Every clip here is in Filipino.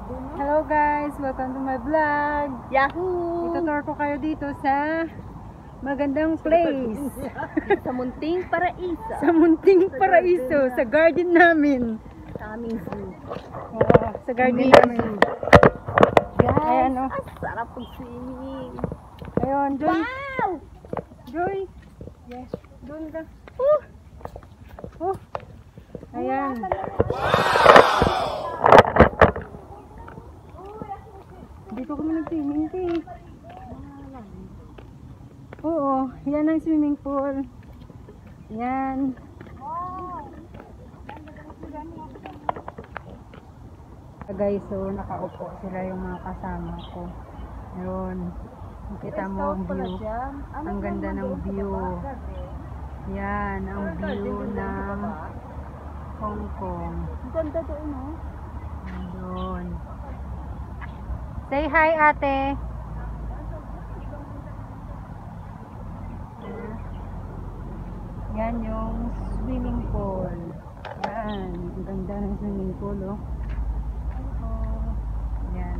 Hello guys, welcome to my vlog. Yahoo! Itutur ko kayo dito sa magandang place. Sa munting paraiso. Sa munting paraiso, sa garden namin. Sa aming zoo. Oo, sa garden namin. Guys, Ayan, oh. ang sarap pag-swimming. Ayun, Joy. Wow! Joy. Yes, doon ka. Oh. Ayan. Dito kami nag-swimming, Oo, yan ang swimming pool. Yan. Guys, so nakaupo sila yung mga kasama ko. Ayun. Nakita mo ang view. Ang ganda ng view. Yan, ang view ng Hong Kong. Ang ganda doon, no? Doon. Say hi, ate. Yan yung swimming pool. Yan. Ang ganda ng swimming pool, oh. Yan.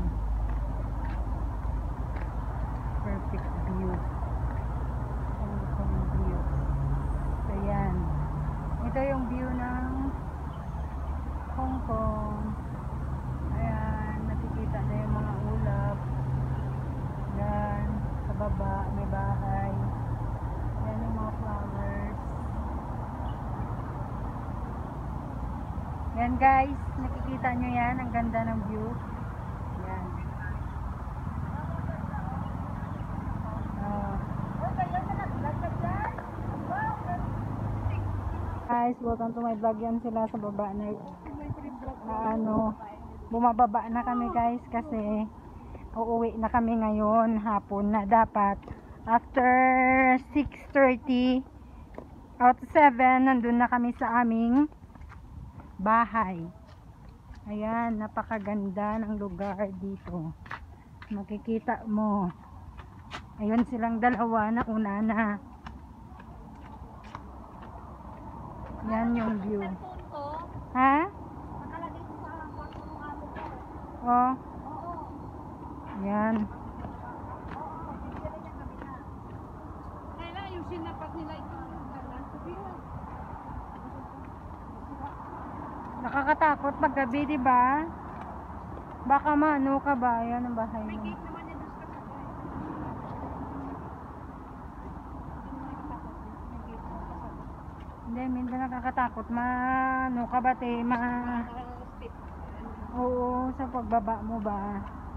Perfect view. Hong Kong view. So, yan. Ito yung view ng Hong Kong. Ayan. Nakikita na yung mga ulap. Yan. Sa baba, may bahay. Yan yung mga flowers. Yan guys, nakikita nyo yan, ang ganda ng view. Yan. Guys, welcome to my vlog. Yan sila sa baba na bumababa na kami guys kasi uuwi na kami ngayon hapon na dapat after 6:30 out 7 nandun na kami sa aming bahay. Ayan, napakaganda ng lugar dito. Makikita mo. Ayun silang dalawa na una na. Yan yung view. Ha? Oh. Yan. Kailan yung sinapak nila ito? Nakakatakot pag gabi, di ba? Baka maano ka ba? Yan ang bahay mo. Hindi, minsan nakakatakot. Maano ka ba, te? Oo, sa pagbaba mo ba?